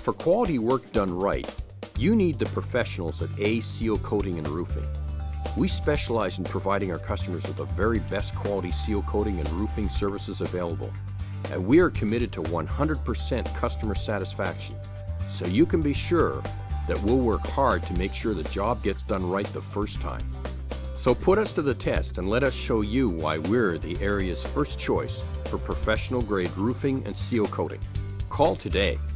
for quality work done right, you need the professionals at Sealcoating and Roofing. We specialize in providing our customers with the very best quality seal coating and roofing services available. And we are committed to 100% customer satisfaction, so you can be sure that we'll work hard to make sure the job gets done right the first time. So put us to the test and let us show you why we're the area's first choice for professional grade roofing and seal coating. Call today.